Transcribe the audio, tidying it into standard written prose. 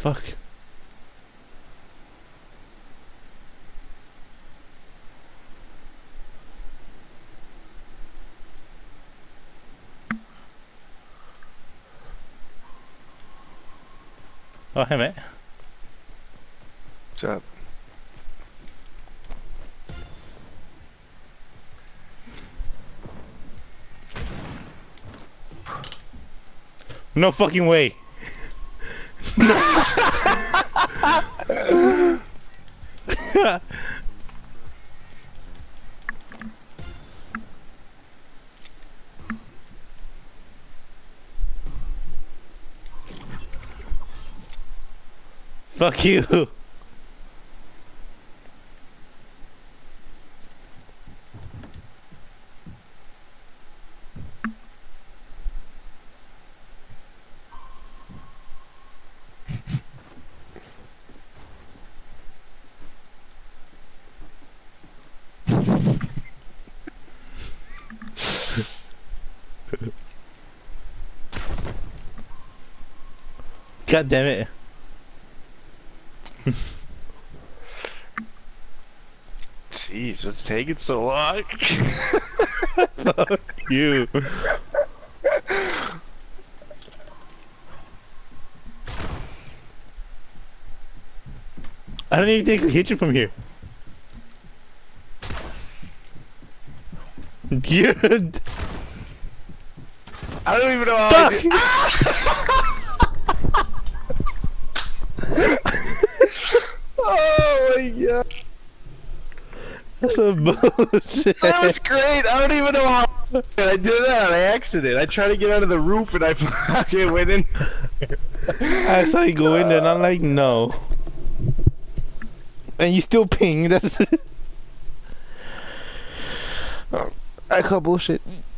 fuck? Oh, hey, mate. What's up? No fucking way. Fuck you. God damn it. Jeez, what's taking so long? Fuck you. I don't even think I can hit you from here. Dude. I don't even know how Fuck! I did. Oh my god. That's some bullshit. That was great. I don't even know how I did that on accident. I tried to get out of the roof and I fucking went in. I saw you go in there and I'm like, no. And you still ping. That's I call bullshit.